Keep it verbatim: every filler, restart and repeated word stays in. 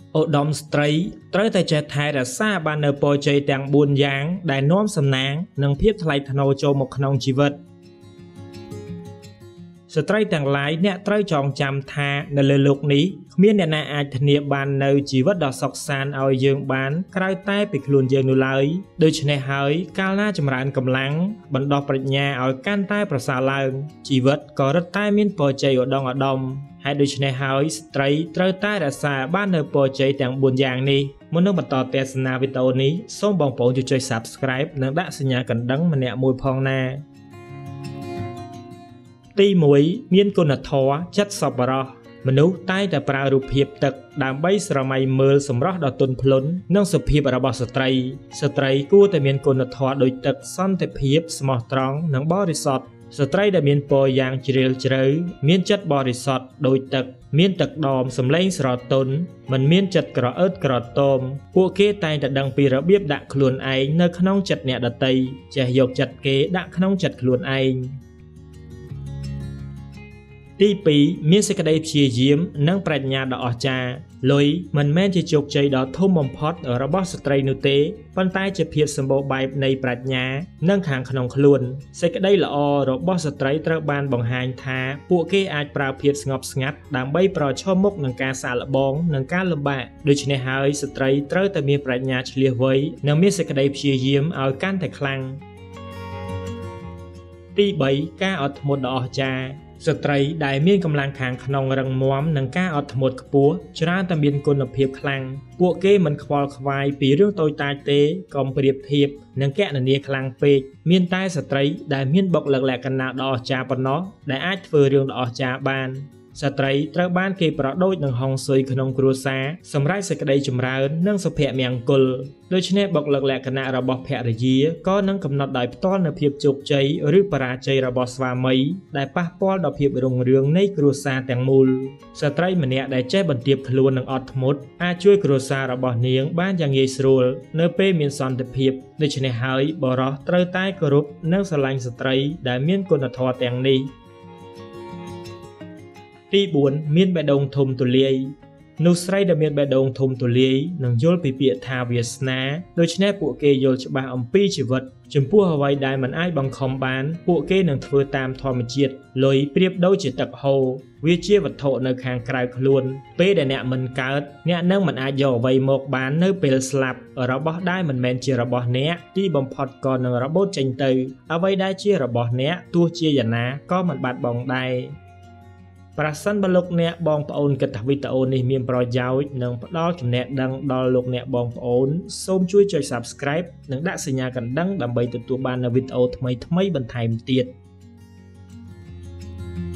ឧត្តមស្ត្រីត្រូវតែចេះថែរក្សាបាននូវពរជ័យទាំងបួនយ៉ាងដែលនាំសំណាងនិងភាពថ្លៃថ្នូរចូលមកក្នុងជីវិតស្ត្រីទាំងឡាយអ្នកត្រូវចងចាំថានៅលើโลกនេះគ្មានអ្នកណាអាចធានាបាននូវជីវិតដ៏សុខសាន្តឲ្យយើងបានក្រៅតែពីខ្លួនយើងនោះឡើយដូច្នេះហើយកាលណាចម្រើនកម្លាំងបណ្ដោះប្រាជ្ញាឲ្យកាន់តែប្រសើរឡើងជីវិតក៏រឹតតែមានពរជ័យឧត្តមឧត្តមហើយដូច្នេះហើយស្ត្រីត្រូវតែរក្សាបាននូវពរជ័យទាំងបួនយ៉ាងនេះមុននឹងបន្តទស្សនាវីដេអូនេះសូមបងប្អូនជួយ Subscribe និងដាក់សញ្ញាកណ្ដឹងម្នាក់មួយផងណាទីមួយមានគុណធម៌ចិត្តសប្បុរសមនុស្សតែងតែប្រើរូបភាពទឹកដើម្បីស្រមៃមើលសម្រស់ដ៏ទន់ភ្លន់និងសុភាពរបស់ស្ត្រីស្ត្រីគួរតែមានគុណធម៌ដូចទឹកសន្តិភាពស្មោះត្រង់និងបរិសុទ្ធស្ត្រីដែលមានពណ៌យ៉ាងជ្រាលជ្រៅមានចិត្តបរិសុទ្ធដូចទឹកមានទឹកដមសម្លេងស្រទន់មិនមានចិត្តក្រអឺតក្រទមពួកគេតែងតែដឹងពីរបៀបដាក់ខ្លួនឯងនៅក្នុងចិត្តអ្នកដទៃចេះយកចិត្តគេដាក់ក្នុងចិត្តខ្លួនឯងទីពីរមានសេចក្តីព្យាយាមនិងប្រាជ្ញាដ៏អស្ចារ្យលុយមិនមែនជាជោគជ័យដ៏ធំបំផុតរបស់ស្ត្រីនោះទេប៉ុន្តែជាភាពសម្បូរបែបនៃប្រាជ្ញានិងខាងក្នុងខ្លួនសេចក្តីល្អរបស់ស្ត្រីត្រូវបានបង្ហាញថាពួកគេអាចប្រើភាពស្ងប់ស្ងាត់ដើម្បីប្រឈមមុខនឹងការសាកល្បងនិងការលំបាកដូច្នេះហើយស្ត្រីត្រូវតែមានប្រាជ្ញាឈ្លាសវៃនិងមានសេចក្តីព្យាយាមឲ្យកាន់តែខ្លាំងទីបីការអត់ធ្មត់ដ៏អស្ចារ្យស្ត្រីដែលមានកម្លាំងខាងក្នុងរឹងមាំនិងការអត់ធ្មត់ខ្ពស់ច្រើនតែមានគុណភាពខ្លាំងពួកគេមិនខ្វល់ខ្វាយពីរឿងតូចតាចទេកុំប្រៀបធៀបនិងកណនាខ្លាំងពេកមានតែស្ត្រីដែលមានបុគ្គលិកលក្ខណៈដ៏អស្ចារ្យប៉ុណ្ណោះដែលអាចធ្វើរឿងដ៏អស្ចារ្យបានស្ត្រីត្រូវបានគេប្រដូចនឹងហង្សស៊ុយក្នុងគ្រួសារសម្រាប់សេចក្តីចម្រើននិងសុភមង្គលដូច្នេះបុគ្គលិកលក្ខណៈរបស់ភរិយាក៏នឹងកំណត់ដោយផ្ទាល់នូវភាពជោគជ័យឬបរាជ័យរបស់ស្វាមីដែលប៉ះពាល់ដល់ភាពរុងរឿងនៃគ្រួសារទាំងមូលស្ត្រីម្នាក់ដែលចេះបន្ទាបខ្លួននិងអត់ធ្មត់អាចជួយគ្រួសាររបស់នាងបានយ៉ាងងាយស្រួលនៅពេលមានសន្តិភាពដូច្នេះហើយបុរសត្រូវតែគោរពនិងស្រឡាញ់ស្ត្រីដែលមានគុណធម៌ទាំងនេះទីបួនមានបេះដូងធំទូលាយនោះស្រីដែលមានបេះដូងធំទូលាយនឹងយល់ពីពាក្យថាវាសនាដូច្នេះពួកគេយល់ច្បាស់អំពីជីវិតចំពោះអ្វីដែលមិនអាចបង្ខំបានពួកគេនឹងធ្វើតាមធម្មជាតិលុយប្រៀបដូចជាទឹកហូរវាជាវត្ថុនៅខាងក្រៅខ្លួនពេលដែលអ្នកមិនកើតអ្នកនឹងមិនអាចយកអ្វីមកបាននៅពេលស្លាប់របស់ដែលមិនមែនជារបស់អ្នកទីបំផុតក៏នឹងរបូតចេញទៅអ្វីដែលជារបស់អ្នកទោះជាយ៉ាងណាក៏មិនបាត់បង់ដែរប្រសិនបើលោកអ្នកបងប្អូនគិតថាវីដេអូនេះមានប្រយោជន៍និងផ្ដល់ចំណេះដឹងដល់លោកអ្នកបងប្អូនសូមជួយចុច Subscribe និងដាក់សញ្ញាកណ្ដឹងដើម្បីទទួលបាននូវវីដេអូថ្មីៗបន្ថែមទៀត